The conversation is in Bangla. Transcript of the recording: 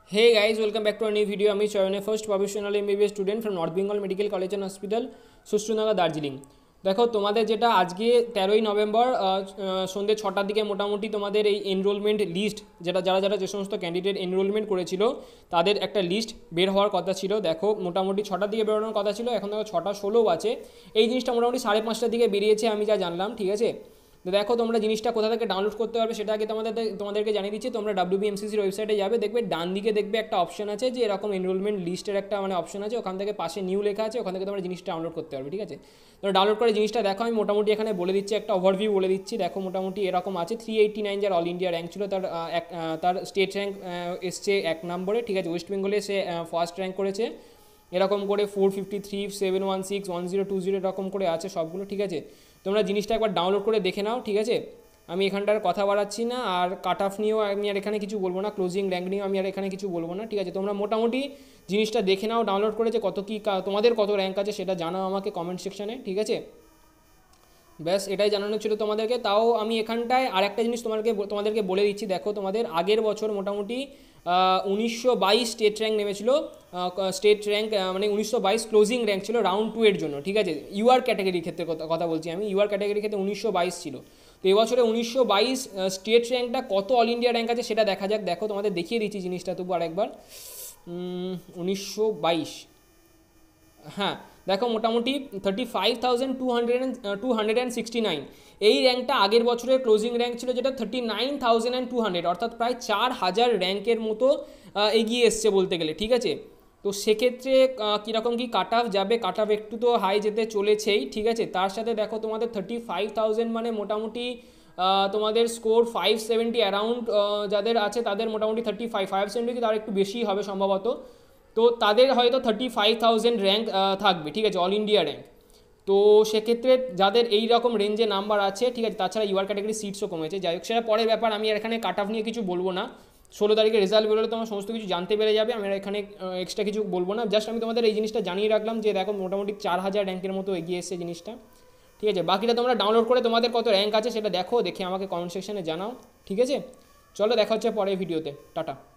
Hey guys, welcome back to a new video. আমি চয়নে first professional MBBS student from North Bengal Medical College and Hospital Sushrutanagar Darjeeling. দেখো তোমাদের যেটা আজকে 13ই নভেম্বর সন্ধ্যে 6টার দিকে মোটামুটি তোমাদের এই এনরোলমেন্ট লিস্ট যেটা যারা যারা যে সমস্ত ক্যান্ডিডেট এনরোলমেন্ট করেছিল তাদের একটা লিস্ট বের হওয়ার কথা ছিল। দেখো মোটামুটি 6টার দিকে বেরোনোর কথা ছিল, এখন দেখো 6:16 আছে। এই জিনিসটা মোটামুটি 5:30টার দিকে বেরিয়েছে আমি যা জানলাম, ঠিক আছে। তো দেখো তোমরা জিনিসটা কোথা থেকে ডাউনলোড করতে পারবে সেটা আগে তোমাদেরকে জানিয়ে দিচ্ছি। তোমরা WBMCCর ওয়েবসাইটে যাবে, দেখবে ডান দিকে দেখবে একটা অপশন আছে যে এরকম এনরোলমেন্ট লিস্টের একটা অপশন আছে, ওখান থেকে পাশে নিউ লেখা আছে, ওখান থেকে তোমরা জিনিসটা ডাউনলোড করতে পারবে, ঠিক আছে। তোমরা ডাউনলোড করে জিনিসটা দেখো, আমি মোটামুটি এখানে বলে দিচ্ছি, একটা ওভারভিউ বলে দিচ্ছি। দেখো মোটামুটি এরকম আছে, 389 যার অল ইন্ডিয়া র্যাঙ্ক ছিল, তার স্টেট র্যাঙ্ক এসছে 1 নম্বরে, ঠিক আছে। ওয়েস্ট বেঙ্গলে সে ফার্স্ট র্যাঙ্ক করেছে, এরকম করে 453, 716, 1020 এরকম করে আছে সবগুলো, ঠিক আছে। তোমরা জিনিসটা একবার ডাউনলোড করে দেখে নাও, ঠিক আছে। আমি এখানটার কথা বাড়াচ্ছি না, আর কাট অফ নিয়েও আমি আর এখানে কিছু বলবো না, ক্লোজিং র্যাঙ্ক নিয়েও আমি আর এখানে কিছু বলবো না, ঠিক আছে। তোমরা মোটামুটি জিনিসটা দেখে নাও ডাউনলোড করেছে, কত কী তোমাদের কত র্যাঙ্ক আছে সেটা জানাও আমাকে কমেন্ট সেকশানে, ঠিক আছে। ব্যাস এটাই জানানো ছিল তোমাদেরকে। তাও আমি এখানটায় আর একটা জিনিস তোমাদেরকে বলে দিচ্ছি। দেখো তোমাদের আগের বছর মোটামুটি 1922 স্টেট র্যাঙ্ক নেমেছিল, স্টেট র্যাঙ্ক মানে 1922 ক্লোজিং র্যাঙ্ক ছিল রাউন্ড 2 এর জন্য, ঠিক আছে। ইউআর ক্যাটাগরির ক্ষেত্রে কথা বলছি আমি, ইউআর ক্যাটাগরির ক্ষেত্রে 1922 ছিল। তো এবছরে 1922 স্টেট র্যাঙ্কটা কত অল ইন্ডিয়া র্যাঙ্ক আছে সেটা দেখা যাক। দেখো তোমাদের দেখিয়ে দিচ্ছি জিনিসটা তবু আরেকবার। 1922, হ্যাঁ দেখো মোটামুটি 35,269 এই র্যাঙ্কটা আগের বছরের ক্লোজিং র্যাঙ্ক ছিল, যেটা 39,200, অর্থাৎ প্রায় 4,000 র্যাঙ্কের মতো এগিয়ে এসছে বলতে গেলে, ঠিক আছে। তো সেক্ষেত্রে কীরকম কী কাট অফ যাবে, কাট অফ একটু তো হাই যেতে চলেছেই, ঠিক আছে। তার সাথে দেখো তোমাদের 35,000 মানে মোটামুটি তোমাদের স্কোর 570 অ্যারাউন্ড যাদের আছে তাদের মোটামুটি 570 কি তার একটু বেশি হবে সম্ভবত। তো তাদের হয়তো 35,000 র্যাঙ্ক থাকবে, ঠিক আছে, অল ইন্ডিয়া র্যাঙ্ক। তো সেক্ষেত্রে যাদের এই রকম রেঞ্জে নাম্বার আছে, ঠিক আছে, তাছাড়া ইউআর ক্যাটাগরি সিটসও কমেছে, যাই হোক সেটা পরের ব্যাপার। আমি আর এখানে কাট অফ নিয়ে কিছু বলবো না, 16 তারিখে রেজাল্ট বেরোলে তোমার সমস্ত কিছু জানতে পেরে যাবে। আমি আর এখানে এক্সট্রা কিছু বলবো না, জাস্ট আমি তোমাদের এই জিনিসটা জানিয়ে রাখলাম যে দেখো মোটামুটি 4,000 র্যাঙ্কের মতো এগিয়ে এসছে জিনিসটা, ঠিক আছে। বাকিটা তোমরা ডাউনলোড করে তোমাদের কত র্যাঙ্ক আছে সেটা দেখো, দেখে আমাকে কমেন্ট সেকশনে জানাও, ঠিক আছে। চলো দেখা হচ্ছে পরের ভিডিওতে, টাটা।